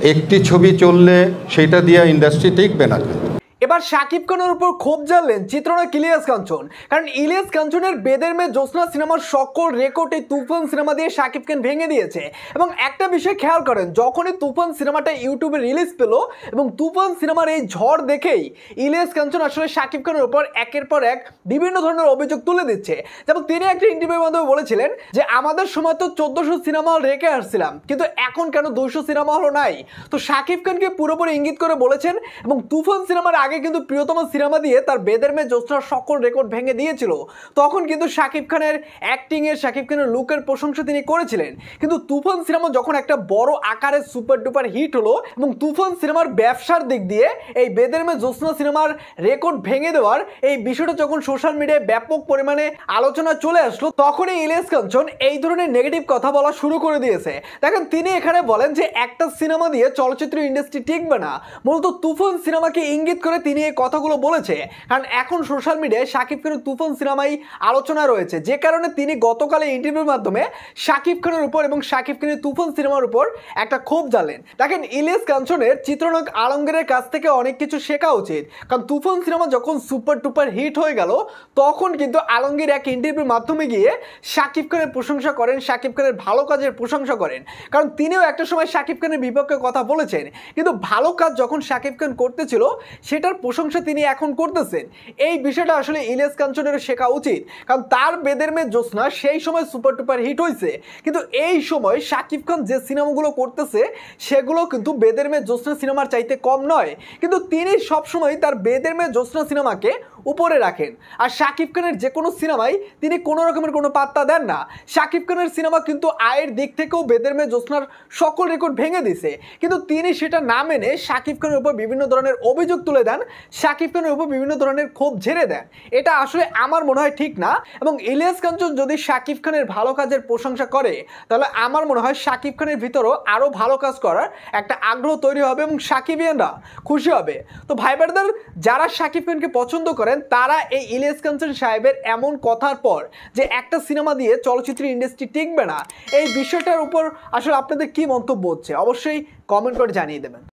একটি ছবি চললে সেটা দিয়ে ইন্ডাস্ট্রি টিকবে না। এবার শাকিব খানের উপর ক্ষোভ জ্বাললেন চিত্রনায়ক ইলিয়াস কাঞ্চন। কারণ ইলিয়াস কাঞ্চনের বেদের মেয়ে জ্যোৎস্না সিনেমার সকল রেকর্ড এই তুফান সিনেমা দিয়ে শাকিব খান ভেঙে দিয়েছে। এবং একটা বিষয় খেয়াল করেন, যখনই তুফান সিনেমাটা ইউটিউবে রিলিজ পেল এবং তুফান সিনেমার এই ঝড় দেখেই ইলিয়াস কাঞ্চন আসলে শাকিব খানের উপর একের পর এক বিভিন্ন ধরনের অভিযোগ তুলে দিচ্ছে। যেমন তিনি একটা ইন্টারভিউর মাধ্যমে বলেছিলেন যে আমাদের সময় তো 1400 সিনেমা হল রেখে আসছিলাম, কিন্তু এখন কেন 200 সিনেমা হল নাই। তো শাকিব খানকে পুরোপুরি ইঙ্গিত করে বলেছেন। এবং তুফান সিনেমার আগে কিন্তু প্রিয়তম সিনেমা দিয়ে তার বেদের মেয়ে জ্যোৎস্নার সকল রেকর্ড ভেঙে দিয়েছিল। তখন কিন্তু শাকিব খানের অ্যাক্টিং এর, শাকিব খানের লুকের প্রশংসা তিনি করেছিলেন। কিন্তু তুফান সিনেমা যখন একটা বড় আকারের সুপার ডুপার হিট হলো এবং তুফান সিনেমার ব্যবসার দিক দিয়ে এই বেদের মেয়ে জ্যোৎস্না সিনেমার রেকর্ড ভেঙে দেওয়ার এই বিষয়টা যখন সোশ্যাল মিডিয়ায় ব্যাপক পরিমাণে আলোচনা চলে আসলো, তখনই ইলিয়াস কাঞ্চন এই ধরনের নেগেটিভ কথা বলা শুরু করে দিয়েছে। দেখেন, তিনি এখানে বলেন যে একটা সিনেমা দিয়ে চলচ্চিত্র ইন্ডাস্ট্রি টিকবে না। মূলত তুফান সিনেমাকে ইঙ্গিত করে তিনি এই কথাগুলো বলেছে। কারণ এখন সোশ্যাল মিডিয়ায় শাকিব খানের তুফান সিনেমাই আলোচনা রয়েছে, যে কারণে তিনি গতকালে ইন্টারভিউর মাধ্যমে শাকিব খানের উপর এবং শাকিব খানের তুফান সিনেমার উপর একটা ক্ষোভ জ্বালেন। দেখেন, ইলিয়াস কাঞ্চনের চিত্রনায়ক আলমগীরের কাছ থেকে অনেক কিছু শেখা উচিত। কারণ তুফান সিনেমা যখন সুপার টুপার হিট হয়ে গেল, তখন কিন্তু আলমগীর এক ইন্টারভিউর মাধ্যমে গিয়ে শাকিব খানের প্রশংসা করেন, শাকিব খানের ভালো কাজের প্রশংসা করেন। কারণ তিনিও একটা সময় শাকিব খানের বিপক্ষে কথা বলেছেন, কিন্তু ভালো কাজ যখন শাকিব খান করতেছিল সেটার প্রশংসা তিনি এখন করতেছেন। এই বিষয়টা আসলে ইলিয়াস কাঞ্চনের শেখা উচিত। কারণ তার বেদের মেয়ে জ্যোৎস্না সেই সময় সুপার টুপার হিট হয়েছে, কিন্তু এই সময় শাকিব খান যে সিনেমাগুলো করতেছে সেগুলো কিন্তু বেদের মেয়ে জ্যোৎস্না সিনেমার চাইতে কম নয়। কিন্তু তিনি সবসময় তার বেদের মেয়ে জ্যোৎস্না সিনেমাকে উপরে রাখেন। আর শাকিব খানের যে কোনো সিনেমায় তিনি কোনো রকমের কোনো পাত্তা দেন না। শাকিব খানের সিনেমা কিন্তু আয়ের দিক থেকেও বেদের মেয়ে জ্যোৎস্নার সকল রেকর্ড ভেঙে দিছে, কিন্তু তিনি সেটা না মেনে শাকিব খানের উপর বিভিন্ন ধরনের অভিযোগ তুলে দেন, শাকিব খানের উপর বিভিন্ন ধরনের ক্ষোভ ঝেড়ে দেন। এটা আসলে আমার মনে হয় ঠিক না। এবং ইলিয়াস কাঞ্চন যদি শাকিব খানের ভালো কাজের প্রশংসা করে, তাহলে আমার মনে হয় শাকিব খানের ভিতরও আরও ভালো কাজ করার একটা আগ্রহ তৈরি হবে এবং শাকিবিয়ানরা খুশি হবে। তো ভাই ব্রাদার, যারা শাকিব খানকে পছন্দ করেন তারা এই ইলিয়াস কাঞ্চন সাহেবের এমন কথার পর যে একটা সিনেমা দিয়ে চলচ্চিত্র ইন্ডাস্ট্রি টিকবে না, এই বিষয়টার উপর আসলে আপনাদের কি মন্তব্য হচ্ছে অবশ্যই কমেন্ট করে জানিয়ে দেবেন।